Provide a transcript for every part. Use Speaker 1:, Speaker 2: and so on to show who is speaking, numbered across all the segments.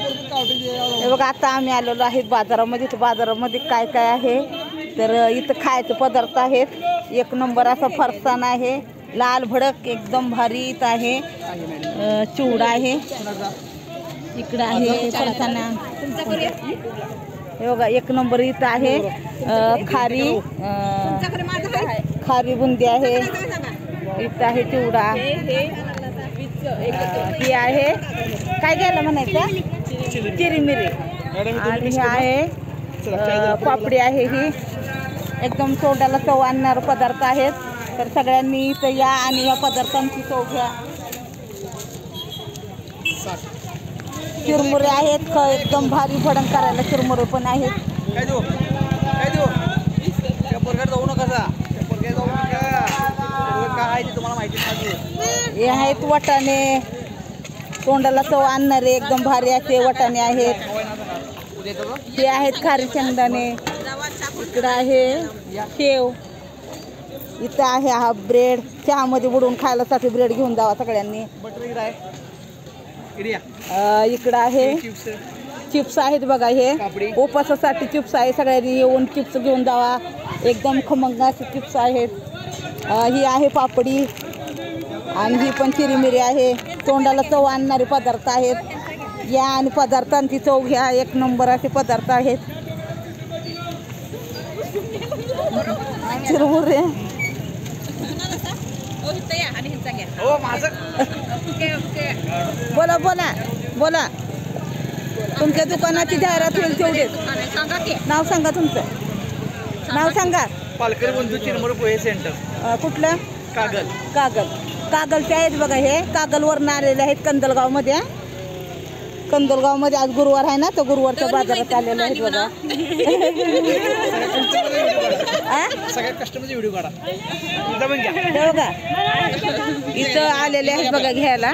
Speaker 1: हे बघा आता आम्ही आलेलो आहेत बाजारामध्ये. तर बाजारामध्ये काय काय आहे तर इथं खायचे पदार्थ आहेत. एक नंबर असा फरसाण आहे, लाल भडक एकदम भारी इथं आहे. चिवडा आहे इकडं आहे फरसाणा. हे बघा एक नंबर इथं आहे. खारी बुंदी आहे इथं आहे. चिवडा ही आहे काय घ्यायला म्हणायचं चिरीमिरी. आणि हे आहे पापडी आहे. ही एकदम तोंडाला चव आणणारे पदार्थ आहेत. तर सगळ्यांनी इथं या आणि या पदार्थांची चव घ्या. चिरमुरे आहेत एकदम भारी भडंग करायला चिरमुरे पण आहेत. हे आहेत वाटाणे तोंडाला चव आणणारे एकदम भारी असे वाटाणे आहेत. हे आहेत खारी शेंगदाणे. इकडं आहे शेव. इथं आहे हा ब्रेड. चहामध्ये बुडवून खायलासाठी ब्रेड घेऊन जावा सगळ्यांनी. इकडं आहे चिप्स आहेत बघा. हे उपासासाठी चिप्स आहे. सगळ्यांनी येऊन चिप्स घेऊन जावा. एकदम खमंग असे चिप्स आहेत. ही आहे पापडी आणि ही पण चिरीमिरी आहे. तोंडाला चव आणणारे पदार्थ आहेत. या आणि पदार्थांची चव घ्या. एक नंबर असे पदार्थ आहेत. चिरमुरे बोला बोला बोला. तुमच्या दुकानाची जाहिरात होईल तेवढेच. नाव सांगा तुमचं. नाव सांगा.
Speaker 2: पालकर बंधू चिरमुरे पोहे सेंटर.
Speaker 1: कुठलं?
Speaker 2: कागल.
Speaker 1: कागलचे आहेत बघा. हे कागलवरून आलेले आहेत कंदलगावमध्ये. कंदलगावमध्ये आज गुरुवार आहे ना तर गुरुवारच्या बाजारात आलेले आहेत बघा.
Speaker 2: सगळ्या कस्टमरचे व्हिडिओ काढा.
Speaker 1: हे बघा इथं आलेले आहेत बघा घ्यायला.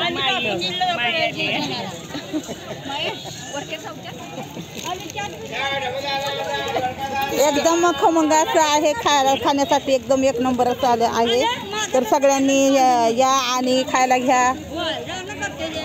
Speaker 1: एकदम खमंग असं आहे खाण्यासाठी. एकदम एक नंबर असं आलं आहे. तर सगळ्यांनी या आणि खायला घ्या.